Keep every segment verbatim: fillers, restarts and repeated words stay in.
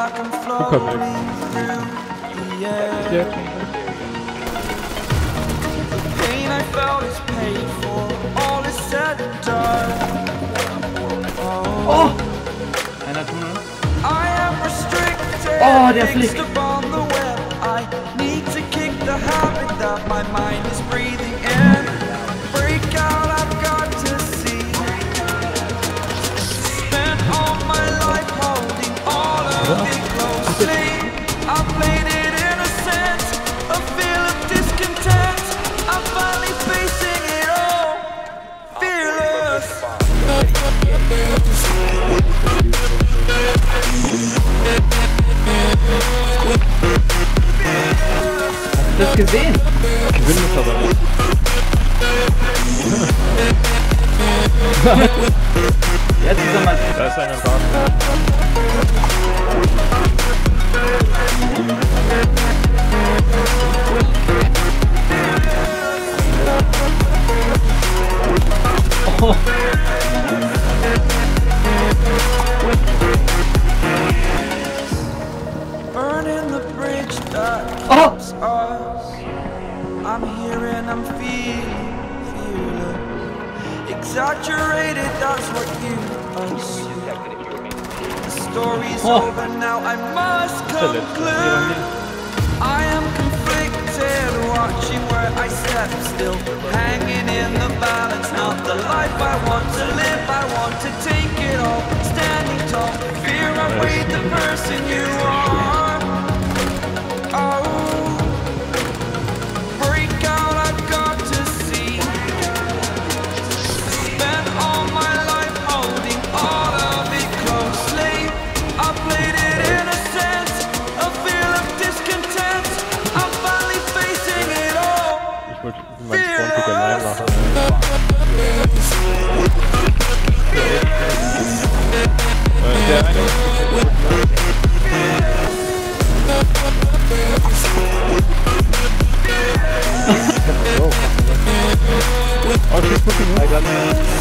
like I'm floating through the air. The pain I felt is paid for, all is said and done. Oh! Einer Tunnel. I am restricted, Oh, der fixed fliegt. upon the web. I need to kick the habit that my mind is breathing in. Break out, I've got to see. Spent all my life holding all of it closely. I played it innocent, a feel of discontent. I'm finally facing it all, fearless. Hast du das gesehen? Gewinn ist aber nicht. Jetzt ist er mal. Da ist einer da. Oh. Burning the bridge that Oh. keeps us. I'm here and I'm feeling, feeling exaggerated, that's what you assume. The story's Oh. over now, I must conclude. I am conflicted, watching where I step still, hanging in the balance. Not the life I want to live, I want to take it all, standing tall. Fear I weighed the person you are. Oh, break out, I've got to see. Spent all my life holding all of it closely. I played it innocent, a feel of discontent. I'm finally facing it all. Ich wollte meinen Spawn-Pick allein machen. Äh, der eine oh, she's pushing me. I got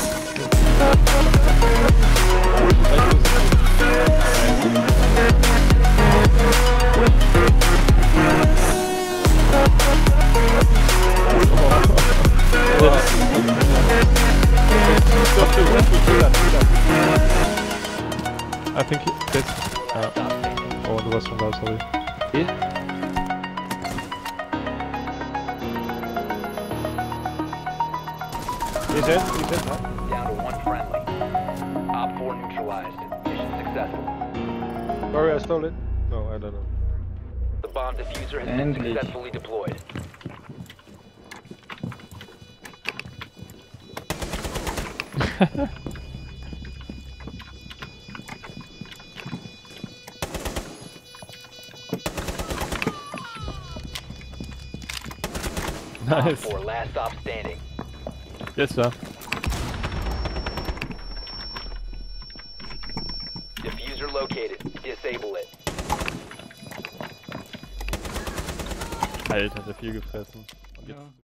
I think that's... Uh, oh, du warst schon da, sorry. Okay. He's dead, he's dead, huh? Down to one friendly. Op four neutralized. Mission successful. Sorry, I stole it. No, I don't know. The bomb diffuser has been Endlich. successfully deployed. Op Nice. four, last stop standing. Yes, sir. Diffuser located. Disable it. Alter, hat er viel gefressen. Ja.